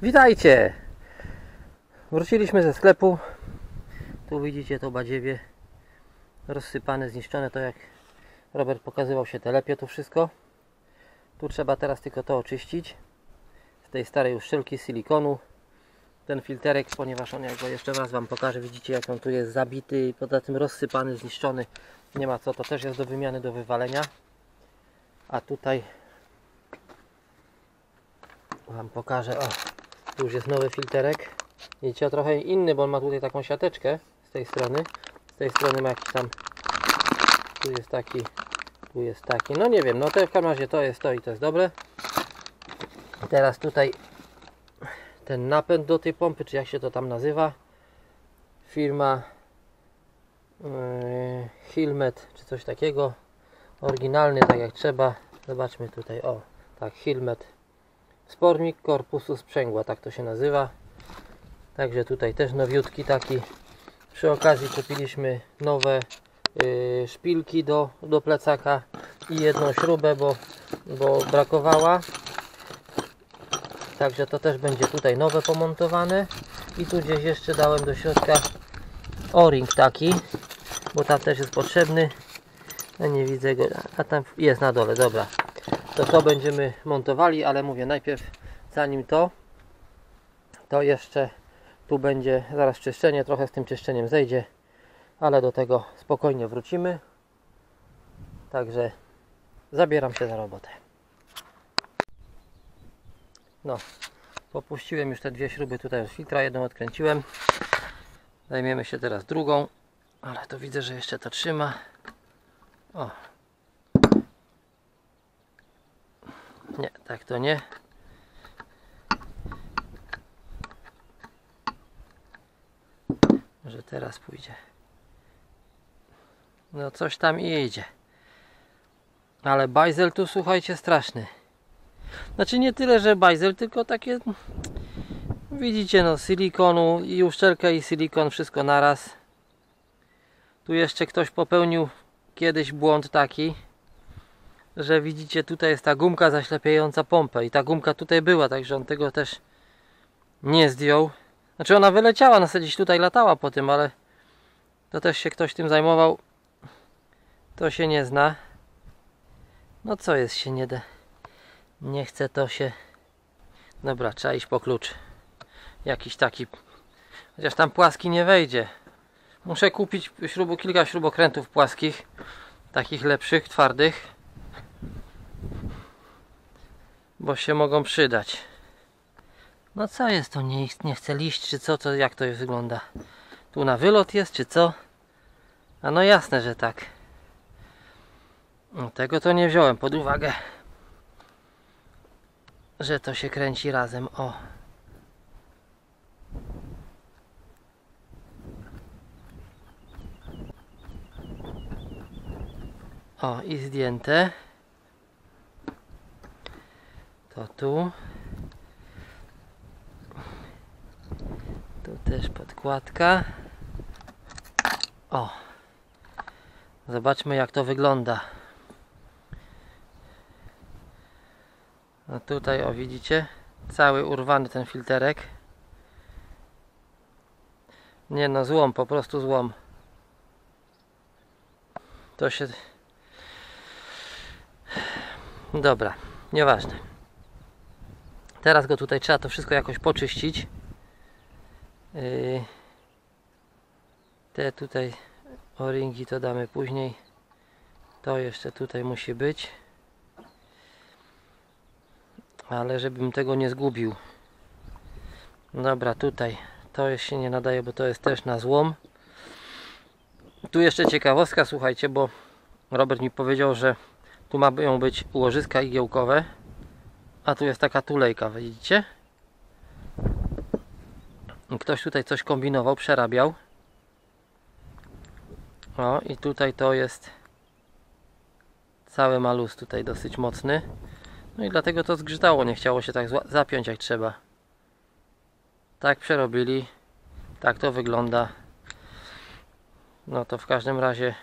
Witajcie! Wróciliśmy ze sklepu. Tu widzicie to badziewie rozsypane, zniszczone, to jak Robert pokazywał, się telepie tu wszystko. Tu trzeba teraz tylko to oczyścić z tej starej uszczelki silikonu. Ten filterek, ponieważ on, jak go jeszcze raz wam pokażę, widzicie jak on tu jest zabity, poza tym rozsypany, zniszczony, nie ma co, to też jest do wymiany, do wywalenia. A tutaj wam pokażę, o, tu już jest nowy filterek. Widzicie, trochę inny, bo on ma tutaj taką siateczkę z tej strony. Z tej strony ma jakiś tam, tu jest taki, no nie wiem, no to w każdym razie to jest to i to jest dobre. Teraz tutaj ten napęd do tej pompy, czy jak się to tam nazywa, firma Hillmet, czy coś takiego, oryginalny, tak jak trzeba. Zobaczmy tutaj, o, tak, Hillmet spornik korpusu sprzęgła, tak to się nazywa. Także tutaj też nowiutki taki. Przy okazji kupiliśmy nowe szpilki do plecaka i jedną śrubę, bo brakowała. Także to też będzie tutaj nowe pomontowane. I tu gdzieś jeszcze dałem do środka o-ring taki, bo tam też jest potrzebny. Ja nie widzę go, a tam jest na dole, dobra. To będziemy montowali, ale mówię, najpierw zanim to jeszcze tu będzie zaraz czyszczenie, trochę z tym czyszczeniem zejdzie, ale do tego spokojnie wrócimy. Także zabieram się za robotę. No, popuściłem już te dwie śruby tutaj z filtra, jedną odkręciłem. Zajmiemy się teraz drugą, ale to widzę, że jeszcze to trzyma. O. Nie, tak to nie. Może teraz pójdzie. No coś tam idzie. Ale bajzel tu, słuchajcie, straszny. Znaczy nie tyle, że bajzel, tylko takie, widzicie, no, silikonu i uszczelkę i silikon, wszystko naraz. Tu jeszcze ktoś popełnił kiedyś błąd taki, że widzicie, tutaj jest ta gumka zaślepiająca pompę i ta gumka tutaj była, także on tego też nie zdjął. Znaczy ona wyleciała, na zasadzie tutaj latała po tym, ale to też się ktoś tym zajmował. To się nie zna. No co jest, się nie da. Nie chce to się. Dobra, trzeba iść po klucz. Jakiś taki. Chociaż tam płaski nie wejdzie. Muszę kupić kilka śrubokrętów płaskich. Takich lepszych, twardych. Bo się mogą przydać. No co jest to? Nie chce liść, czy co? To jak to wygląda? Tu na wylot jest, czy co? A no jasne, że tak. No, tego to nie wziąłem pod uwagę, że to się kręci razem. O. O, i zdjęte. To tu. Tu też podkładka. O. Zobaczmy, jak to wygląda. No tutaj, o, widzicie? Cały urwany ten filterek. Nie no, złom, po prostu złom. To się... Dobra, nieważne. Teraz go tutaj trzeba to wszystko jakoś poczyścić. Te tutaj o-ringi to damy później. To jeszcze tutaj musi być. Ale żebym tego nie zgubił. Dobra, tutaj to się nie nadaje, bo to jest też na złom. Tu jeszcze ciekawostka, słuchajcie, bo Robert mi powiedział, że tu mają być łożyska igiełkowe, a tu jest taka tulejka, widzicie? Ktoś tutaj coś kombinował, przerabiał. O, i tutaj to jest cały malus tutaj dosyć mocny. No i dlatego to zgrzytało, nie chciało się tak zapiąć jak trzeba. Tak przerobili, tak to wygląda. No to w każdym razie,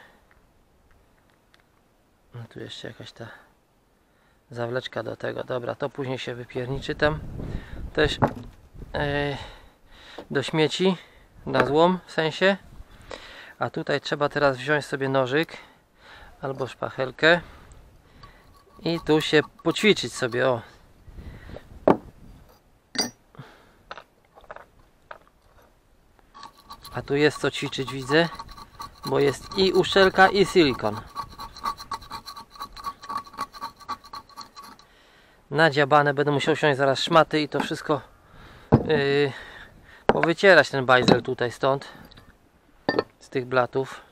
no tu jeszcze jakaś ta zawleczka do tego. Dobra, to później się wypierniczy tam. Też do śmieci, na złom w sensie. A tutaj trzeba teraz wziąć sobie nożyk albo szpachelkę i tu się poćwiczyć sobie, o. A tu jest co ćwiczyć, widzę, bo jest i uszczelka, i silikon. Nadziabane, będę musiał wziąć zaraz szmaty i to wszystko powycierać, ten bajzel tutaj stąd, z tych blatów.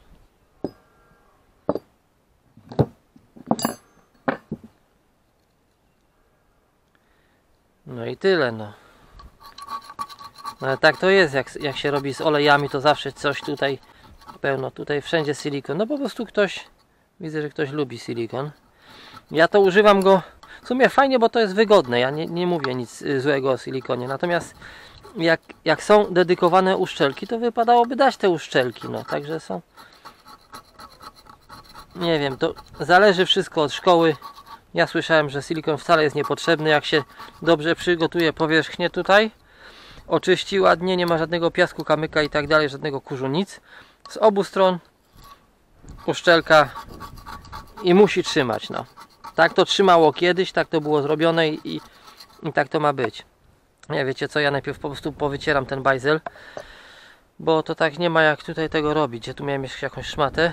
No i tyle, no. No ale tak to jest, jak się robi z olejami, to zawsze coś tutaj pełno, tutaj wszędzie silikon. No po prostu ktoś, widzę, że ktoś lubi silikon. Ja to używam go, w sumie fajnie, bo to jest wygodne, ja nie mówię nic złego o silikonie. Natomiast jak są dedykowane uszczelki, to wypadałoby dać te uszczelki, no także są. Nie wiem, to zależy wszystko od szkoły. Ja słyszałem, że silikon wcale jest niepotrzebny, jak się dobrze przygotuje powierzchnię tutaj, oczyści ładnie, nie ma żadnego piasku, kamyka i tak dalej, żadnego kurzu, nic. Z obu stron uszczelka i musi trzymać, no. Tak to trzymało kiedyś, tak to było zrobione i tak to ma być. Nie, wiecie co, ja najpierw po prostu powycieram ten bajzel, bo to tak nie ma jak tutaj tego robić. Ja tu miałem jeszcze jakąś szmatę.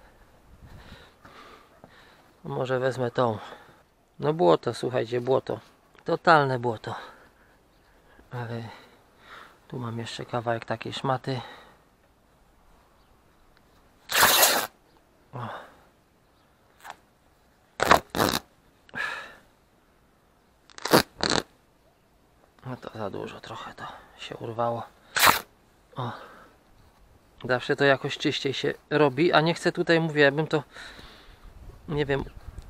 Może wezmę tą. No błoto, słuchajcie, błoto. Totalne błoto. Ale tu mam jeszcze kawałek takiej szmaty. O. No to za dużo trochę to się urwało. O. Zawsze to jakoś czyściej się robi, a nie chcę tutaj, mówię, jakbym to, nie wiem,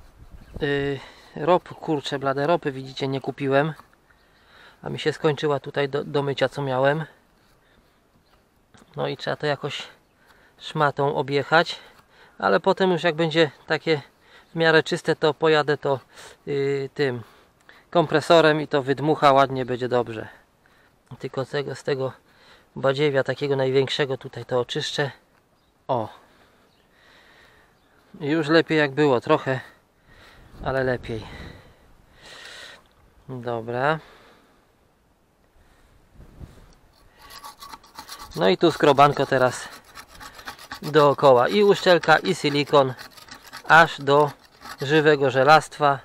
kurczę blade, ropy widzicie, nie kupiłem, a mi się skończyła tutaj do mycia, co miałem. No i trzeba to jakoś szmatą objechać, ale potem już jak będzie takie w miarę czyste, to pojadę to tym kompresorem i to wydmucha ładnie, będzie dobrze. Tylko z tego badziewia takiego największego tutaj to oczyszczę. O, już lepiej jak było, trochę, ale lepiej. Dobra. No i tu skrobanko teraz dookoła, i uszczelka, i silikon, aż do żywego żelastwa.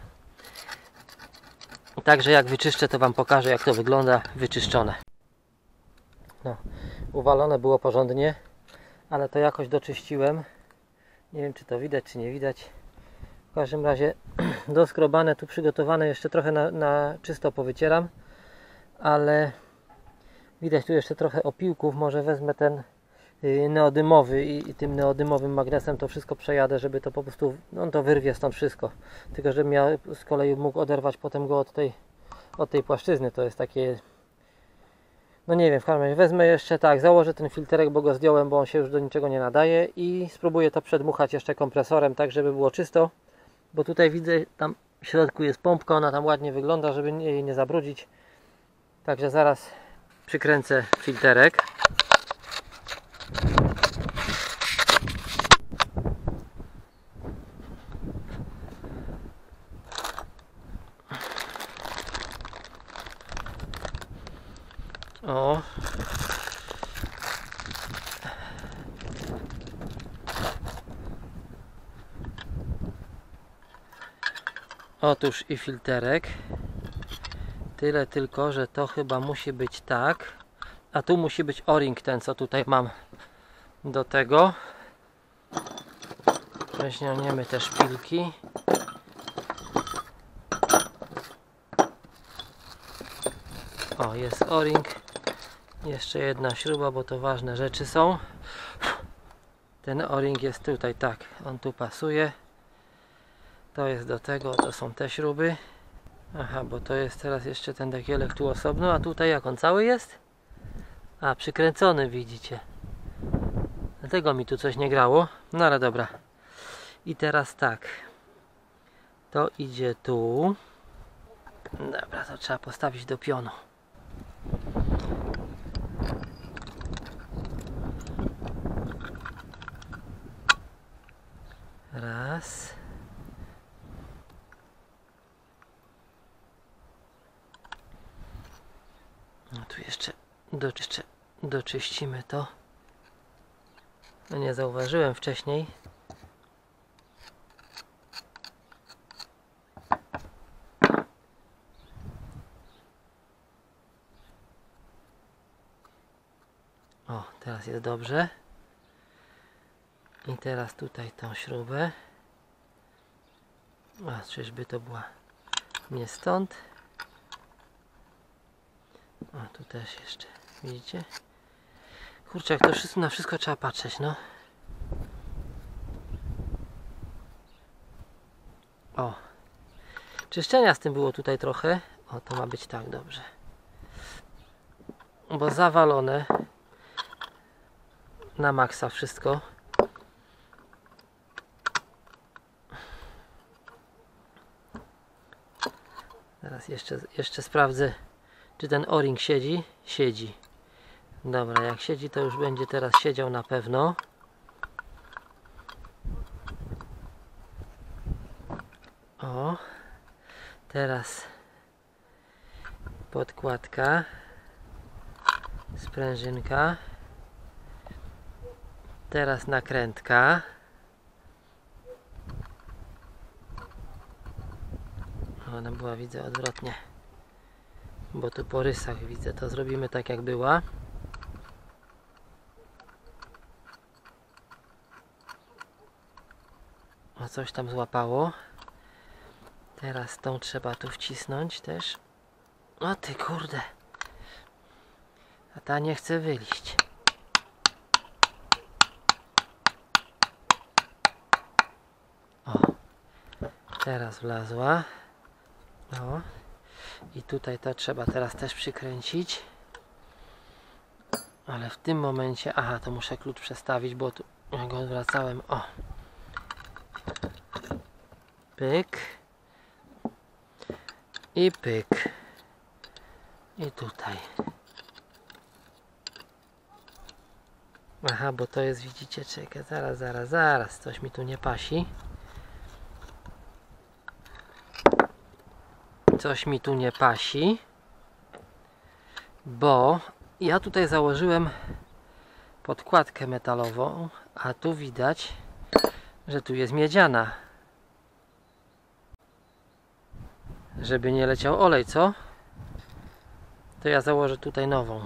Także jak wyczyszczę, to wam pokażę, jak to wygląda wyczyszczone. No, uwalone było porządnie, ale to jakoś doczyściłem. Nie wiem, czy to widać, czy nie widać. W każdym razie doskrobane, tu przygotowane, jeszcze trochę na czysto powycieram, ale widać tu jeszcze trochę opiłków. Może wezmę ten neodymowy i tym neodymowym magnesem to wszystko przejadę, żeby to po prostu, on to wyrwie stąd wszystko. Tylko żebym ja z kolei mógł oderwać potem go od tej płaszczyzny. To jest takie, no nie wiem, w każdym razie wezmę jeszcze, tak, założę ten filterek, bo go zdjąłem, bo on się już do niczego nie nadaje, i spróbuję to przedmuchać jeszcze kompresorem, tak żeby było czysto, bo tutaj widzę, tam w środku jest pompka, ona tam ładnie wygląda, żeby jej nie zabrudzić. Także zaraz przykręcę filterek. O. Otóż i filterek. Tyle tylko, że to chyba musi być tak. A tu musi być o-ring, ten co tutaj mam do tego. Weźmiemy te szpilki. O, jest o-ring. Jeszcze jedna śruba, bo to ważne rzeczy są. Ten o-ring jest tutaj, tak, on tu pasuje. To jest do tego, to są te śruby. Aha, bo to jest teraz jeszcze ten dekielek tu osobno, a tutaj jak on cały jest? A, przykręcony, widzicie. Dlatego mi tu coś nie grało. No ale dobra. I teraz tak. To idzie tu. Dobra, to trzeba postawić do pionu. Raz. No tu jeszcze doczyścimy to. No nie zauważyłem wcześniej. O, teraz jest dobrze. I teraz tutaj tą śrubę. A, czyżby to była nie stąd? O, tu też jeszcze, widzicie? Kurczę, jak to wszystko, na wszystko trzeba patrzeć, no. O. Czyszczenia z tym było tutaj trochę. O, to ma być tak dobrze. Bo zawalone na maksa wszystko. Teraz jeszcze sprawdzę, czy ten o-ring siedzi. Siedzi. Dobra, jak siedzi, to już będzie teraz siedział na pewno. O. Teraz podkładka. Sprężynka. Teraz nakrętka. Ona była, widzę, odwrotnie. Bo tu po rysach widzę. To zrobimy tak, jak była. O, coś tam złapało. Teraz tą trzeba tu wcisnąć też. O ty kurde. A ta nie chce wyliść. O. Teraz wlazła. O. I tutaj to trzeba teraz też przykręcić. Ale w tym momencie... Aha, to muszę klucz przestawić, bo tu ja go odwracałem. O. Pyk. I pyk. I tutaj. Aha, bo to jest, widzicie, czekaj, zaraz. Coś mi tu nie pasi. Coś mi tu nie pasi. Bo ja tutaj założyłem podkładkę metalową, a tu widać, że tu jest miedziana. Żeby nie leciał olej, co? To ja założę tutaj nową.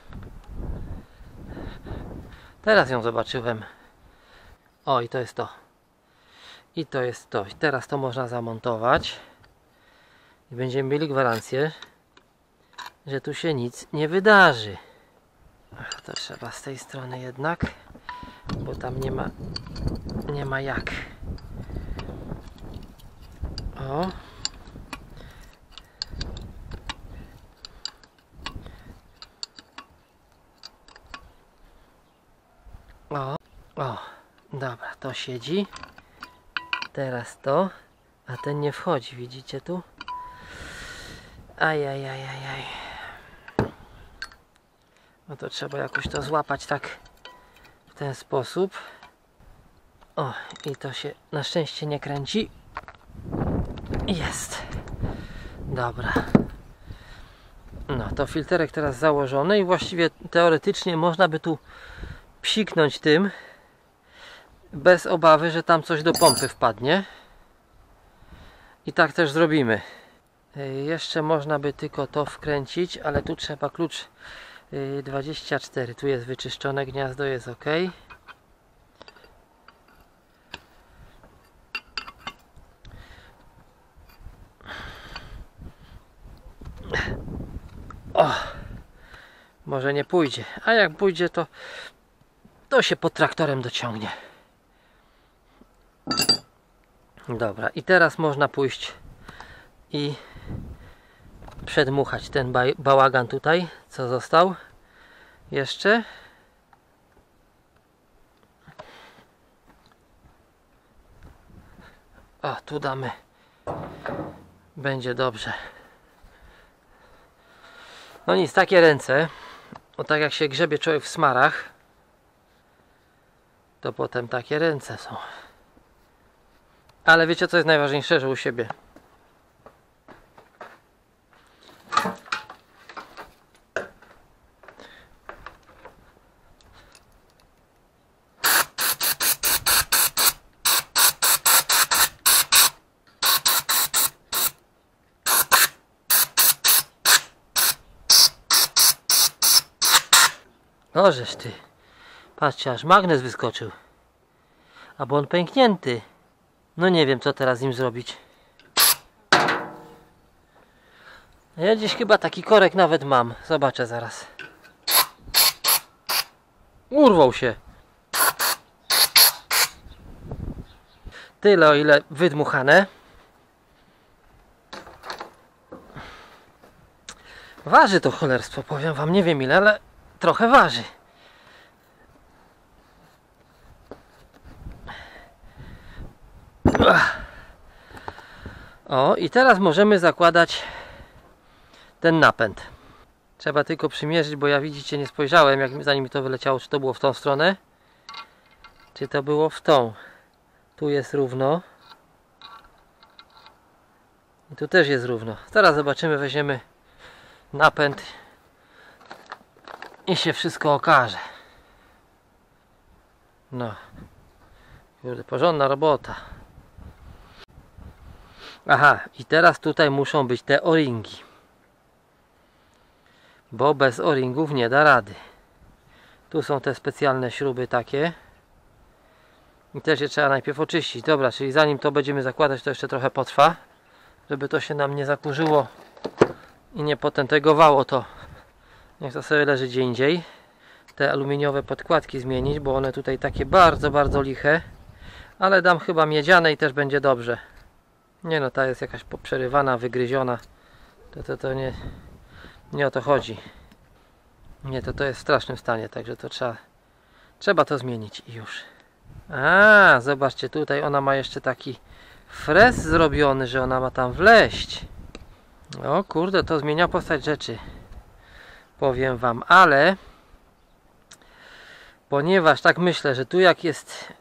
Teraz ją zobaczyłem. O, i to jest to. I to jest to. I teraz to można zamontować. I będziemy mieli gwarancję, że tu się nic nie wydarzy. Ach, to trzeba z tej strony jednak, bo tam nie ma jak. O. O, dobra, to siedzi. Teraz to, a ten nie wchodzi, widzicie tu? Ajajajajaj. No to trzeba jakoś to złapać tak w ten sposób. O, i to się na szczęście nie kręci. Jest. Dobra. No, to filterek teraz założony i właściwie teoretycznie można by tu psiknąć tym bez obawy, że tam coś do pompy wpadnie. I tak też zrobimy. Jeszcze można by tylko to wkręcić, ale tu trzeba klucz 24. Tu jest wyczyszczone, gniazdo jest ok. O! Może nie pójdzie, a jak pójdzie, to się pod traktorem dociągnie. Dobra, i teraz można pójść i przedmuchać ten bałagan tutaj, co został jeszcze. O, tu damy. Będzie dobrze. No nic, takie ręce. O, tak jak się grzebie człowiek w smarach, to potem takie ręce są. Ale wiecie co jest najważniejsze, że u siebie. O, żeż ty. Patrzcie, aż magnes wyskoczył. Albo on pęknięty. No nie wiem, co teraz z nim zrobić. Ja gdzieś chyba taki korek nawet mam. Zobaczę zaraz. Urwał się. Tyle, o ile wydmuchane. Waży to cholerstwo, powiem wam. Nie wiem ile, ale trochę waży. O, i teraz możemy zakładać ten napęd. Trzeba tylko przymierzyć, bo ja widzicie nie spojrzałem, jak zanim mi to wyleciało, czy to było w tą stronę, czy to było w tą. Tu jest równo. I tu też jest równo. Teraz zobaczymy, weźmiemy napęd i się wszystko okaże. No. Kurde, porządna robota. Aha, i teraz tutaj muszą być te o-ringi. Bo bez o-ringów nie da rady. Tu są te specjalne śruby takie. I też je trzeba najpierw oczyścić. Dobra, czyli zanim to będziemy zakładać, to jeszcze trochę potrwa. Żeby to się nam nie zakurzyło i nie potętegowało to. Niech to sobie leży gdzie indziej. Te aluminiowe podkładki zmienić, bo one tutaj takie bardzo, bardzo liche. Ale dam chyba miedziane i też będzie dobrze. Nie no, ta jest jakaś poprzerywana, wygryziona. To nie o to chodzi. Nie, to jest w strasznym stanie, także to trzeba to zmienić i już. A, zobaczcie, tutaj ona ma jeszcze taki frez zrobiony, że ona ma tam wleść. O kurde, to zmienia postać rzeczy. Powiem wam, ale ponieważ tak myślę, że tu jak jest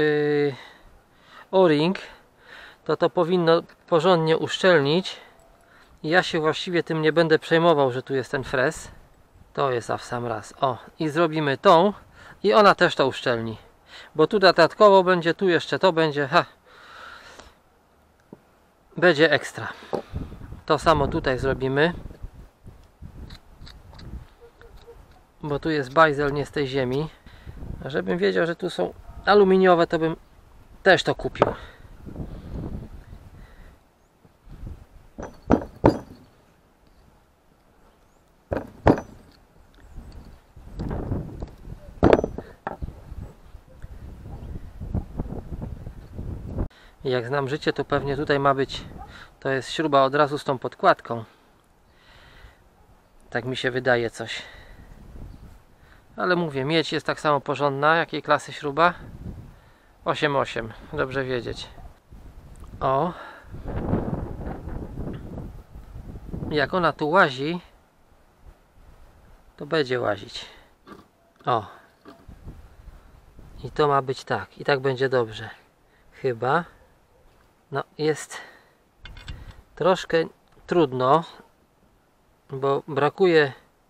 o-ring, to powinno porządnie uszczelnić. I ja się właściwie tym nie będę przejmował, że tu jest ten frez. To jest w sam raz. O, i zrobimy tą i ona też to uszczelni. Bo tu dodatkowo będzie, tu jeszcze to będzie. Będzie ekstra. To samo tutaj zrobimy. Bo tu jest bajzel nie z tej ziemi. A żebym wiedział, że tu są aluminiowe, to bym też to kupił. I jak znam życie, to pewnie tutaj ma być, to jest śruba od razu z tą podkładką. Tak mi się wydaje coś. Ale mówię, miedź jest tak samo porządna. Jakiej klasy śruba? 8,8. Dobrze wiedzieć. O. Jak ona tu łazi, to będzie łazić. O. I to ma być tak. I tak będzie dobrze. Chyba. No jest troszkę trudno, bo brakuje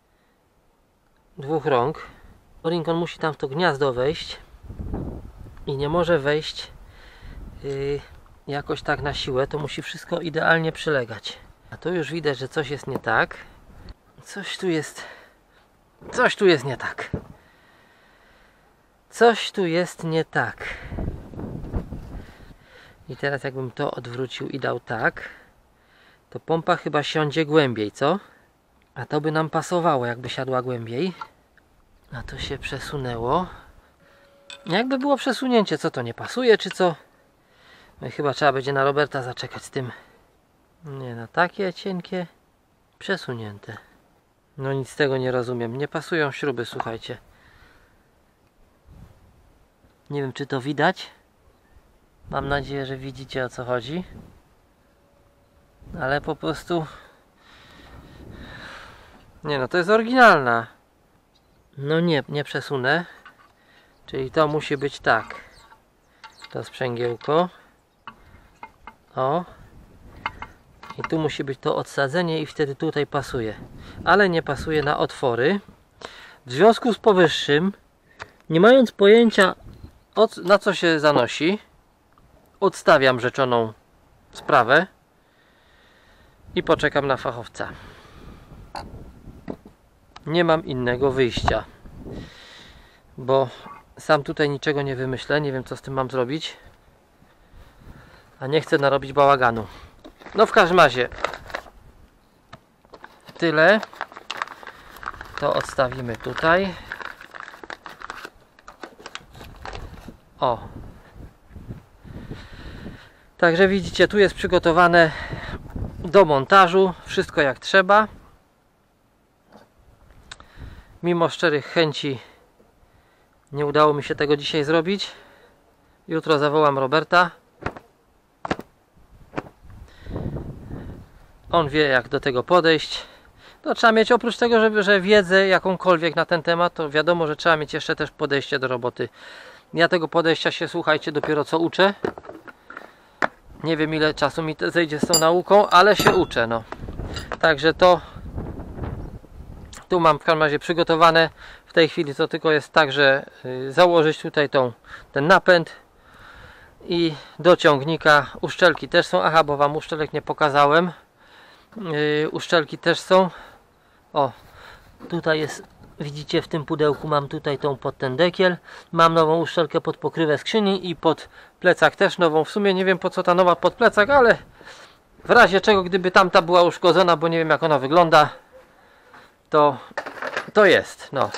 dwóch rąk. O-ring on musi tam w to gniazdo wejść i nie może wejść jakoś tak na siłę. To musi wszystko idealnie przylegać. A tu już widać, że coś jest nie tak. Coś tu jest nie tak. Coś tu jest nie tak. I teraz jakbym to odwrócił i dał tak, to pompa chyba siądzie głębiej, co? A to by nam pasowało, jakby siadła głębiej. A to się przesunęło. Jakby było przesunięcie, co to nie pasuje, czy co? No i chyba trzeba będzie na Roberta zaczekać z tym. Nie, na takie cienkie przesunięte. No nic z tego nie rozumiem. Nie pasują śruby, słuchajcie. Nie wiem, czy to widać. Mam nadzieję, że widzicie, o co chodzi. Ale po prostu... Nie no, to jest oryginalna. No nie przesunę. Czyli to musi być tak. To sprzęgiełko. O. I tu musi być to odsadzenie i wtedy tutaj pasuje. Ale nie pasuje na otwory. W związku z powyższym, nie mając pojęcia na co się zanosi, odstawiam rzeczoną sprawę i poczekam na fachowca. Nie mam innego wyjścia, bo sam tutaj niczego nie wymyślę, nie wiem co z tym mam zrobić, a nie chcę narobić bałaganu. No w każdym razie tyle. To odstawimy tutaj. O. Także widzicie, tu jest przygotowane do montażu. Wszystko jak trzeba. Mimo szczerych chęci nie udało mi się tego dzisiaj zrobić. Jutro zawołam Roberta. On wie jak do tego podejść. To trzeba mieć oprócz tego, że wiedzę jakąkolwiek na ten temat, to wiadomo, że trzeba mieć jeszcze też podejście do roboty. Ja tego podejścia się, słuchajcie, dopiero co uczę. Nie wiem ile czasu mi zejdzie z tą nauką, ale się uczę, no. Także to tu mam w każdym razie przygotowane. W tej chwili to tylko jest tak, że założyć tutaj ten napęd i do ciągnika. Uszczelki też są. Aha, bo wam uszczelek nie pokazałem. Uszczelki też są. O, tutaj jest, widzicie, w tym pudełku mam tutaj pod ten dekiel. Mam nową uszczelkę pod pokrywę skrzyni i pod plecak też nową. W sumie nie wiem po co ta nowa pod plecak, ale w razie czego, gdyby tamta była uszkodzona, bo nie wiem jak ona wygląda, to jest, no.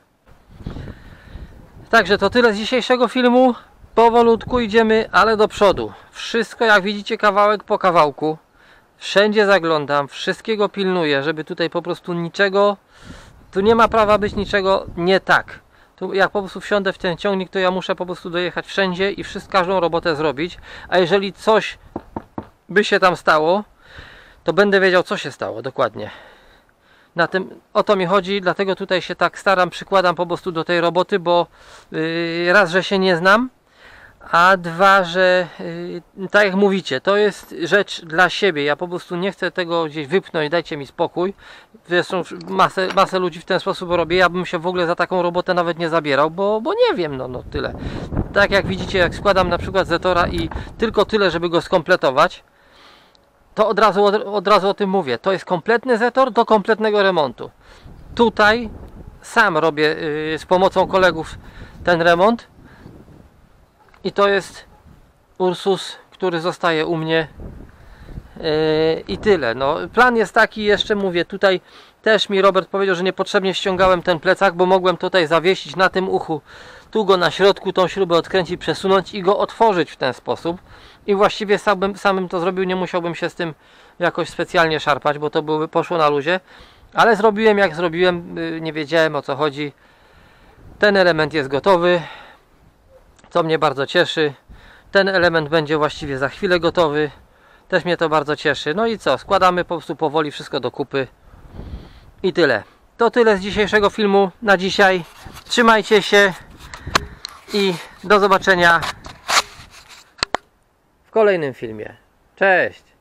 Także to tyle z dzisiejszego filmu. Powolutku idziemy, ale do przodu. Wszystko jak widzicie kawałek po kawałku. Wszędzie zaglądam, wszystkiego pilnuję, żeby tutaj po prostu niczego, tu nie ma prawa być niczego nie tak. Tu jak po prostu wsiądę w ten ciągnik, to ja muszę po prostu dojechać wszędzie i każdą robotę zrobić. A jeżeli coś by się tam stało, to będę wiedział co się stało dokładnie. O to mi chodzi, dlatego tutaj się tak staram, przykładam po prostu do tej roboty, bo raz, że się nie znam, a dwa, że tak jak mówicie, to jest rzecz dla siebie. Ja po prostu nie chcę tego gdzieś wypchnąć, dajcie mi spokój. Zresztą masę ludzi w ten sposób robię. Ja bym się w ogóle za taką robotę nawet nie zabierał, bo nie wiem, no tyle. Tak jak widzicie, jak składam na przykład Zetora i tylko tyle, żeby go skompletować, to od razu o tym mówię. To jest kompletny Zetor do kompletnego remontu. Tutaj sam robię z pomocą kolegów ten remont. I to jest Ursus, który zostaje u mnie i tyle. No, plan jest taki, jeszcze mówię, tutaj też mi Robert powiedział, że niepotrzebnie ściągałem ten plecak, bo mogłem tutaj zawiesić na tym uchu, tu go na środku, tą śrubę odkręcić, przesunąć i go otworzyć w ten sposób. I właściwie samym to zrobił, nie musiałbym się z tym jakoś specjalnie szarpać, bo to poszło na luzie. Ale zrobiłem jak zrobiłem, nie wiedziałem o co chodzi. Ten element jest gotowy. Co mnie bardzo cieszy. Ten element będzie właściwie za chwilę gotowy. Też mnie to bardzo cieszy. No i co? Składamy po prostu powoli wszystko do kupy. I tyle. To tyle z dzisiejszego filmu na dzisiaj. Trzymajcie się i do zobaczenia w kolejnym filmie. Cześć!